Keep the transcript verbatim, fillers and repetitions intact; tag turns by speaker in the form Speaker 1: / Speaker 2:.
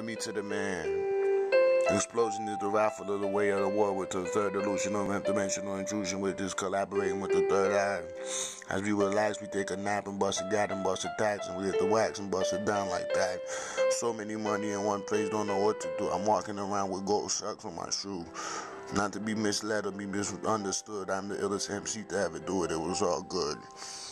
Speaker 1: me to the man. Explosion is the raffle of the way of the war with the third delusional dimensional intrusion with this collaborating with the third eye. As we relax, we take a nap and bust a gat and bust a tax and we hit the wax and bust it down like that. So many money in one place, don't know what to do. I'm walking around with gold socks on my shoe. Not to be misled or be misunderstood, I'm the illest M C to ever do it. It was all good.